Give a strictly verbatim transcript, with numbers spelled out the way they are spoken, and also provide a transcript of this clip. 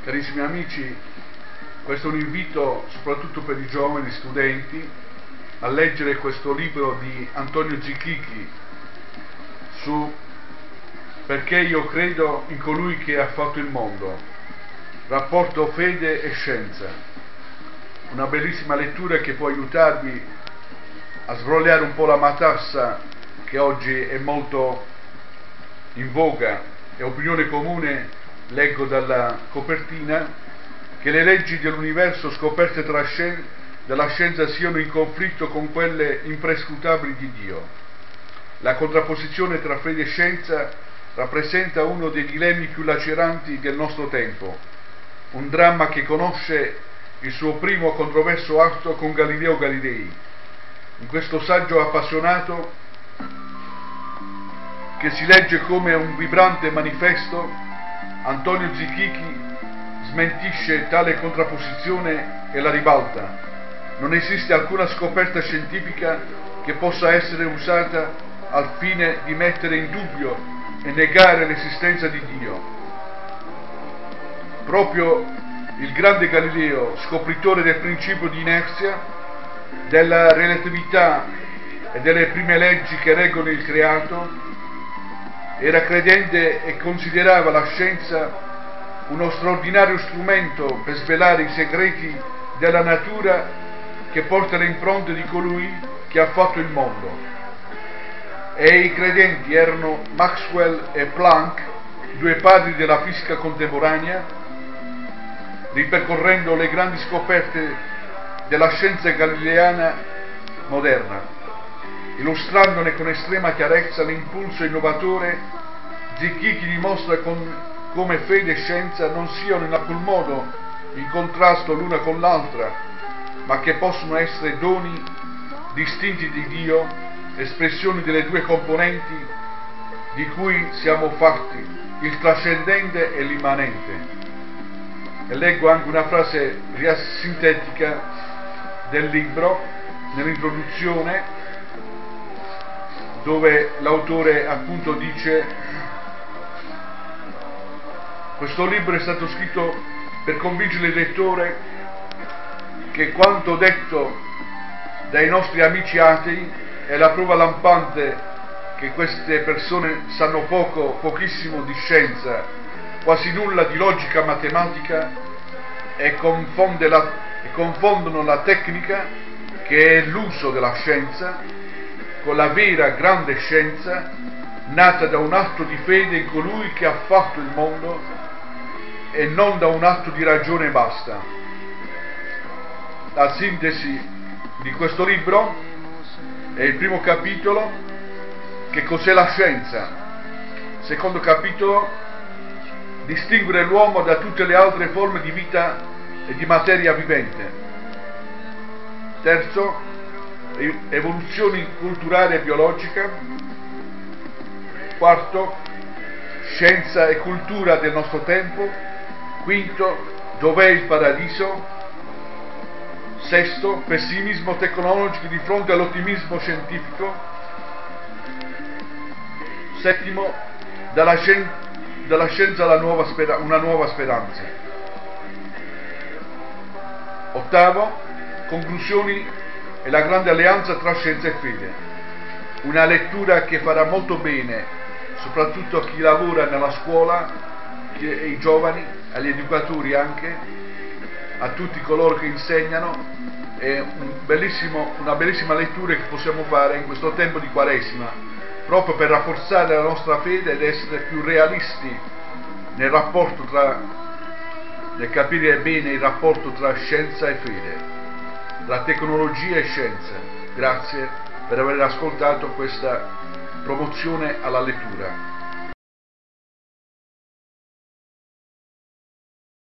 Carissimi amici, questo è un invito soprattutto per i giovani studenti a leggere questo libro di Antonio Zichichi su Perché io credo in colui che ha fatto il mondo, rapporto fede e scienza. Una bellissima lettura che può aiutarvi a sbrogliare un po' la matassa che oggi è molto in voga. È opinione comune, leggo dalla copertina, che le leggi dell'universo scoperte tra scien- dalla scienza siano in conflitto con quelle imprescrutabili di Dio. La contrapposizione tra fede e scienza rappresenta uno dei dilemmi più laceranti del nostro tempo, un dramma che conosce il suo primo controverso atto con Galileo Galilei. In questo saggio appassionato, che si legge come un vibrante manifesto, Antonio Zichichi smentisce tale contrapposizione e la ribalta. Non esiste alcuna scoperta scientifica che possa essere usata al fine di mettere in dubbio e negare l'esistenza di Dio. Proprio il grande Galileo, scopritore del principio di inerzia, della relatività e delle prime leggi che reggono il creato, era credente e considerava la scienza uno straordinario strumento per svelare i segreti della natura che porta le impronte di colui che ha fatto il mondo. E i credenti erano Maxwell e Planck, due padri della fisica contemporanea, ripercorrendo le grandi scoperte della scienza galileana moderna. Illustrandone con estrema chiarezza l'impulso innovatore, Zichichi dimostra con, come fede e scienza non siano in alcun modo in contrasto l'una con l'altra, ma che possono essere doni distinti di Dio, espressioni delle due componenti di cui siamo fatti, il trascendente e l'immanente. E leggo anche una frase sintetica del libro, nell'introduzione, dove l'autore appunto dice: questo libro è stato scritto per convincere il lettore che quanto detto dai nostri amici atei è la prova lampante che queste persone sanno poco, pochissimo di scienza, quasi nulla di logica matematica, e, confonde la, e confondono la tecnica, che è l'uso della scienza, con la vera grande scienza nata da un atto di fede in colui che ha fatto il mondo e non da un atto di ragione e basta. La sintesi di questo libro è il primo capitolo, che cos'è la scienza. Secondo capitolo, distinguere l'uomo da tutte le altre forme di vita e di materia vivente. Terzo, evoluzione culturale e biologica. Quarto, scienza e cultura del nostro tempo. Quinto, dov'è il paradiso? Sesto, pessimismo tecnologico di fronte all'ottimismo scientifico. Settimo, dalla, scien- dalla scienza alla nuova spera- una nuova speranza. Ottavo, conclusioni e la grande alleanza tra scienza e fede. Una lettura che farà molto bene soprattutto a chi lavora nella scuola, ai giovani, agli educatori anche, a tutti coloro che insegnano. È un bellissimo, una bellissima lettura che possiamo fare in questo tempo di Quaresima, proprio per rafforzare la nostra fede ed essere più realisti nel rapporto tra, nel capire bene il rapporto tra scienza e fede, tra tecnologia e scienza. Grazie per aver ascoltato questa promozione alla lettura.